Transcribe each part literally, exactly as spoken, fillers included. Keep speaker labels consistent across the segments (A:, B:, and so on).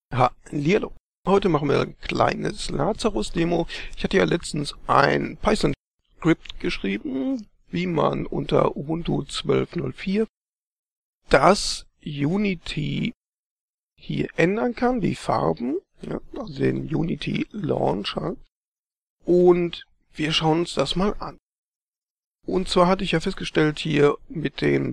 A: Hallihallo. Heute machen wir ein kleines Lazarus-Demo. Ich hatte ja letztens ein Python-Skript geschrieben, wie man unter Ubuntu zwölf Punkt null vier das Unity hier ändern kann, die Farben, ja, also den Unity Launcher. Und wir schauen uns das mal an. Und zwar hatte ich ja festgestellt, hier mit den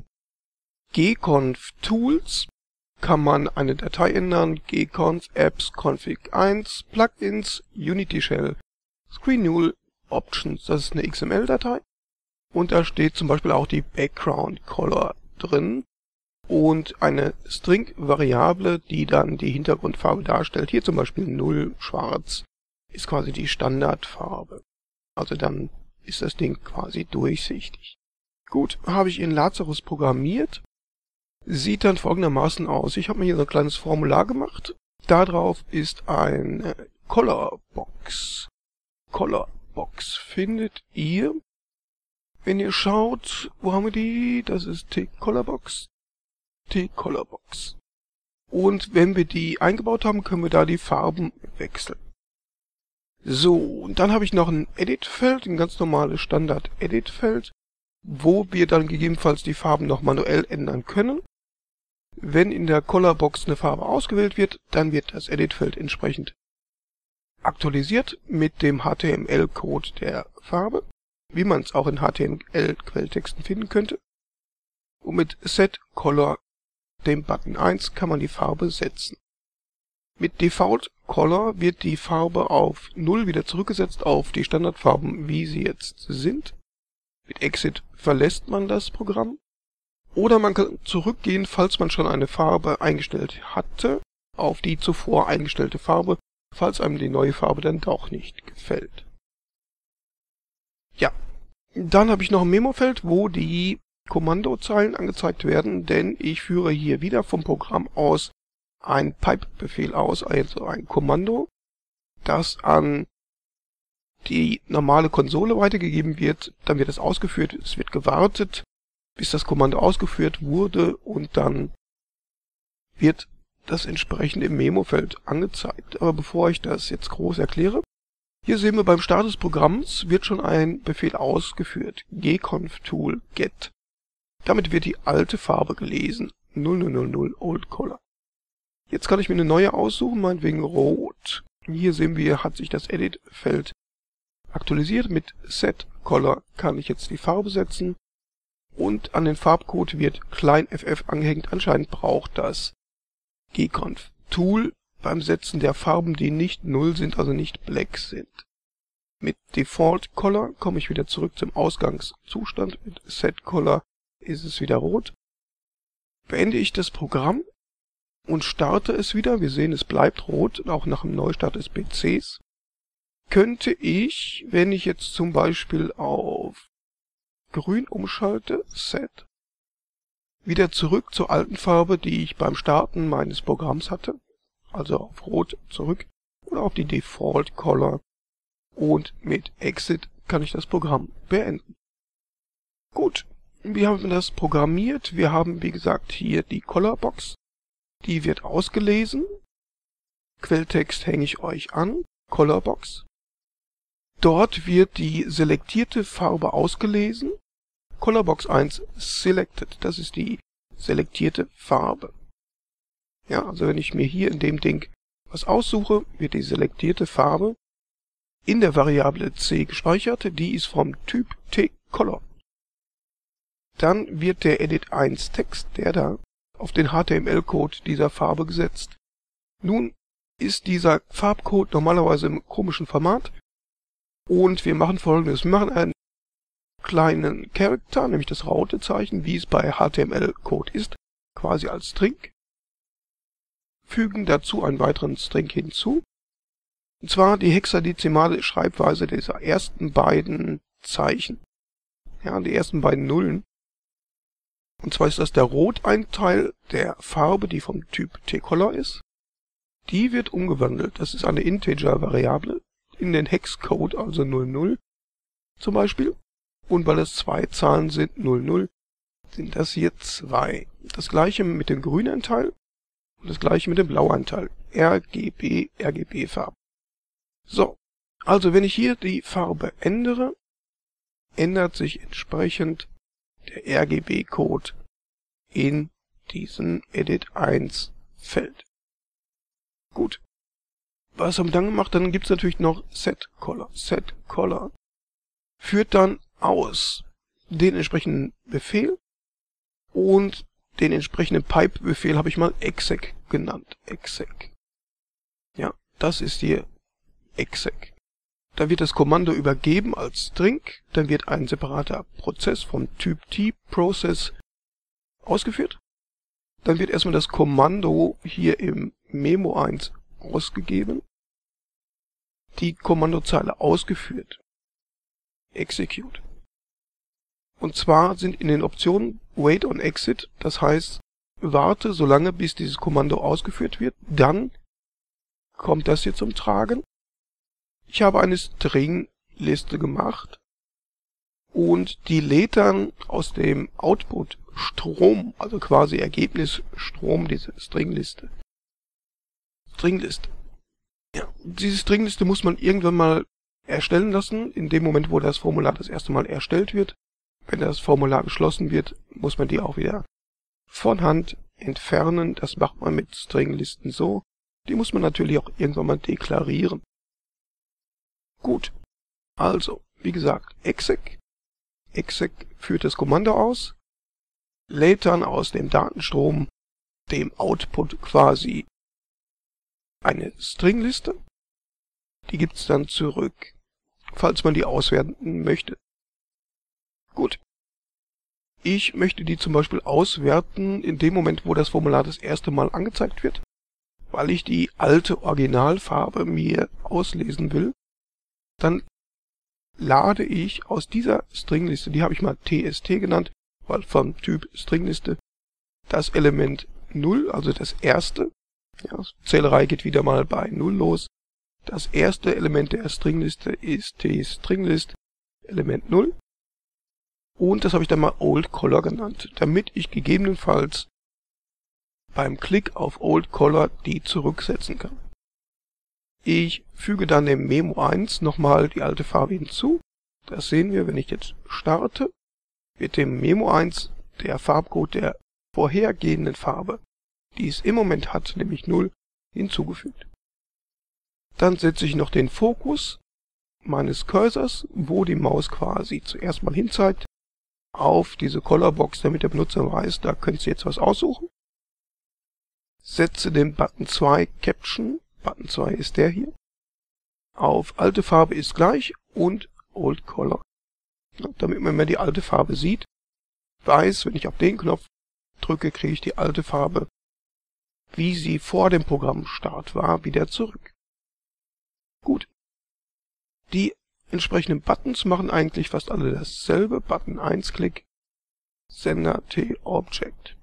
A: gconf Tools kann man eine Datei ändern, gconf apps config eins, Plugins, Unity Shell, Screen null, Options, das ist eine X M L-Datei. Und da steht zum Beispiel auch die Background Color drin und eine String-Variable, die dann die Hintergrundfarbe darstellt. Hier zum Beispiel null schwarz ist quasi die Standardfarbe. Also dann ist das Ding quasi durchsichtig. Gut, habe ich in Lazarus programmiert. Sieht dann folgendermaßen aus. Ich habe mir hier so ein kleines Formular gemacht. Darauf ist eine Colorbox. Colorbox findet ihr, wenn ihr schaut, wo haben wir die? Das ist T-Colorbox. T-Colorbox. Und wenn wir die eingebaut haben, können wir da die Farben wechseln. So, und dann habe ich noch ein Edit-Feld, ein ganz normales Standard-Edit-Feld, wo wir dann gegebenenfalls die Farben noch manuell ändern können. Wenn in der Colorbox eine Farbe ausgewählt wird, dann wird das Edit-Feld entsprechend aktualisiert mit dem H T M L-Code der Farbe, wie man es auch in H T M L-Quelltexten finden könnte. Und mit setColor, dem Button eins, kann man die Farbe setzen. Mit defaultColor wird die Farbe auf null wieder zurückgesetzt auf die Standardfarben, wie sie jetzt sind. Mit Exit verlässt man das Programm. Oder man kann zurückgehen, falls man schon eine Farbe eingestellt hatte, auf die zuvor eingestellte Farbe, falls einem die neue Farbe dann doch nicht gefällt. Ja, dann habe ich noch ein Memo-Feld, wo die Kommandozeilen angezeigt werden, denn ich führe hier wieder vom Programm aus einen Pipe-Befehl aus, also ein Kommando, das an die normale Konsole weitergegeben wird. Dann wird es ausgeführt, es wird gewartet, bis das Kommando ausgeführt wurde und dann wird das entsprechend im Memo-Feld angezeigt. Aber bevor ich das jetzt groß erkläre, hier sehen wir beim Start des Programms wird schon ein Befehl ausgeführt, gconf tool get. Damit wird die alte Farbe gelesen, null null null null Old Color. Jetzt kann ich mir eine neue aussuchen, meinetwegen rot. Hier sehen wir, hat sich das Edit-Feld aktualisiert. Mit setColor kann ich jetzt die Farbe setzen. Und an den Farbcode wird klein ff angehängt. Anscheinend braucht das gconf Tool beim Setzen der Farben, die nicht null sind, also nicht black sind. Mit Default Color komme ich wieder zurück zum Ausgangszustand. Mit setColor ist es wieder rot. Beende ich das Programm und starte es wieder. Wir sehen, es bleibt rot, auch nach dem Neustart des P Cs. Könnte ich, wenn ich jetzt zum Beispiel auf Grün umschalte, Set, wieder zurück zur alten Farbe, die ich beim Starten meines Programms hatte, also auf Rot zurück oder auf die Default Color, und mit Exit kann ich das Programm beenden. Gut, wir haben das programmiert. Wir haben, wie gesagt, hier die Colorbox, die wird ausgelesen. Quelltext hänge ich euch an, Colorbox. Dort wird die selektierte Farbe ausgelesen. Colorbox eins selected, das ist die selektierte Farbe. Ja, also wenn ich mir hier in dem Ding was aussuche, wird die selektierte Farbe in der Variable c gespeichert, die ist vom Typ tColor. Dann wird der edit eins Text, der da, auf den H T M L-Code dieser Farbe gesetzt. Nun ist dieser Farbcode normalerweise im komischen Format und wir machen Folgendes. Wir machen einen kleinen Character, nämlich das Rautezeichen, wie es bei H T M L-Code ist, quasi als String. Fügen dazu einen weiteren String hinzu. Und zwar die hexadezimale Schreibweise dieser ersten beiden Zeichen. Ja, die ersten beiden Nullen. Und zwar ist das der Roteinteil der Farbe, die vom Typ tColor ist. Die wird umgewandelt. Das ist eine Integer-Variable in den Hexcode, also null null zum Beispiel. Und weil es zwei Zahlen sind, null null, sind das hier zwei. Das gleiche mit dem grünen Teil. Das gleiche mit dem Blauanteil. R G B, R G B-Farben. So, also wenn ich hier die Farbe ändere, ändert sich entsprechend der R G B-Code in diesem Edit eins Feld. Gut. Was haben wir dann gemacht? Dann gibt es natürlich noch setColor. setColor führt dann aus den entsprechenden Befehl und den entsprechenden Pipe-Befehl habe ich mal exec genannt. exec. Ja, das ist hier exec. Da wird das Kommando übergeben als String, dann wird ein separater Prozess vom Typ T-Process ausgeführt. Dann wird erstmal das Kommando hier im Memo eins ausgegeben, die Kommandozeile ausgeführt, execute. Und zwar sind in den Optionen wait on exit, das heißt, warte so lange, bis dieses Kommando ausgeführt wird, dann kommt das hier zum Tragen. Ich habe eine String-Liste gemacht und die lädt dann aus dem Output-Strom, also quasi Ergebnisstrom, diese String-Liste. Stringliste. Ja, diese Stringliste muss man irgendwann mal erstellen lassen, in dem Moment, wo das Formular das erste Mal erstellt wird. Wenn das Formular geschlossen wird, muss man die auch wieder von Hand entfernen. Das macht man mit Stringlisten so. Die muss man natürlich auch irgendwann mal deklarieren. Gut, also, wie gesagt, exec. exec führt das Kommando aus, lädt dann aus dem Datenstrom, dem Output quasi, eine Stringliste. Die gibt es dann zurück, falls man die auswerten möchte. Gut. Ich möchte die zum Beispiel auswerten in dem Moment, wo das Formular das erste Mal angezeigt wird, weil ich die alte Originalfarbe mir auslesen will. Dann lade ich aus dieser Stringliste, die habe ich mal T S T genannt, weil vom Typ Stringliste, das Element null, also das erste, ja, Zählerei geht wieder mal bei null los. Das erste Element der Stringliste ist T-Stringlist, Element null. Und das habe ich dann mal oldColor genannt, damit ich gegebenenfalls beim Klick auf oldColor die zurücksetzen kann. Ich füge dann dem Memo eins nochmal die alte Farbe hinzu. Das sehen wir, wenn ich jetzt starte, wird dem Memo eins der Farbcode der vorhergehenden Farbe, die es im Moment hat, nämlich null, hinzugefügt. Dann setze ich noch den Fokus meines Cursors, wo die Maus quasi zuerst mal hinzeigt, auf diese Colorbox, damit der Benutzer weiß, da könnt ihr jetzt was aussuchen. Setze den Button zwei Caption, Button zwei ist der hier, auf alte Farbe ist gleich und oldColor. Damit man mehr die alte Farbe sieht, weiß, wenn ich auf den Knopf drücke, kriege ich die alte Farbe, wie sie vor dem Programmstart war, wieder zurück. Gut. Die entsprechenden Buttons machen eigentlich fast alle dasselbe. Button eins Klick, Sender T-Object.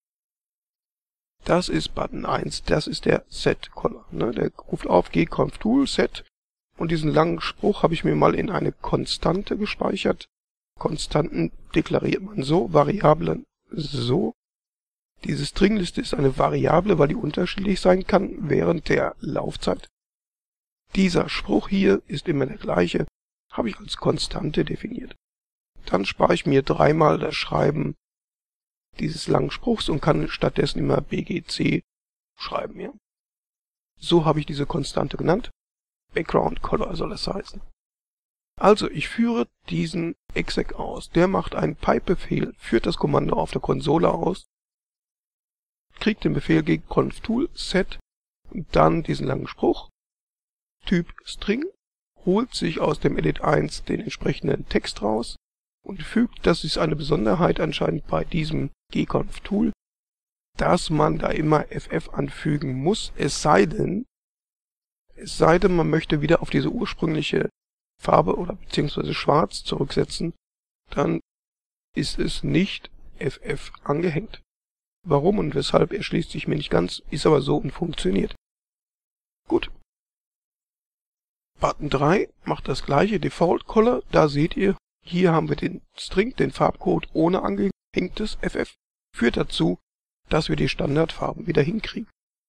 A: Das ist Button eins, das ist der setColor. Ne? Der ruft auf gconf-tool set und diesen langen Spruch habe ich mir mal in eine Konstante gespeichert. Konstanten deklariert man so, Variablen so. Diese Stringliste ist eine Variable, weil die unterschiedlich sein kann während der Laufzeit. Dieser Spruch hier ist immer der gleiche, habe ich als Konstante definiert. Dann spare ich mir dreimal das Schreiben dieses langen Spruchs und kann stattdessen immer B G C schreiben. Ja. So habe ich diese Konstante genannt. Background Color soll es heißen. Also ich führe diesen exec aus. Der macht einen Pipe-Befehl, führt das Kommando auf der Konsole aus, kriegt den Befehl gegen conf-tool set und dann diesen langen Spruch. Typ String, holt sich aus dem Edit eins den entsprechenden Text raus und fügt, das ist eine Besonderheit anscheinend bei diesem gconf-Tool, dass man da immer F F anfügen muss, es sei denn, es sei denn, man möchte wieder auf diese ursprüngliche Farbe oder beziehungsweise Schwarz zurücksetzen, dann ist es nicht F F angehängt. Warum und weshalb erschließt sich mir nicht ganz, ist aber so und funktioniert. Gut. Button drei macht das gleiche, Default Color, da seht ihr, hier haben wir den String, den Farbcode ohne angehängtes F F, führt dazu, dass wir die Standardfarben wieder hinkriegen.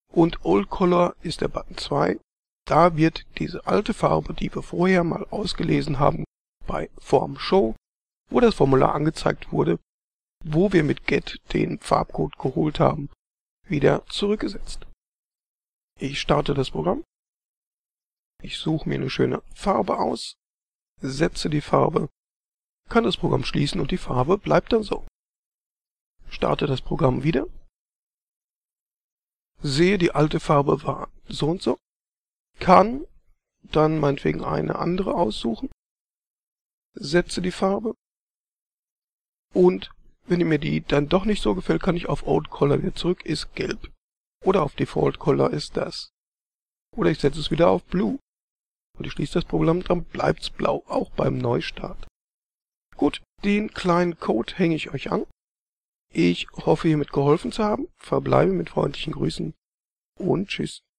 A: Und Old Color ist der Button zwei. Da wird diese alte Farbe, die wir vorher mal ausgelesen haben bei Form Show, wo das Formular angezeigt wurde, wo wir mit Get den Farbcode geholt haben, wieder zurückgesetzt. Ich starte das Programm. Ich suche mir eine schöne Farbe aus, setze die Farbe, kann das Programm schließen und die Farbe bleibt dann so. Starte das Programm wieder. Sehe, die alte Farbe war so und so. Kann dann meinetwegen eine andere aussuchen. Setze die Farbe. Und wenn mir die dann doch nicht so gefällt, kann ich auf Old Color wieder zurück, ist gelb. Oder auf Default Color ist das. Oder ich setze es wieder auf Blue. Und ich schließe das Programm, dann bleibt's blau, auch beim Neustart. Gut, den kleinen Code hänge ich euch an. Ich hoffe, hiermit geholfen zu haben. Verbleibe mit freundlichen Grüßen und tschüss.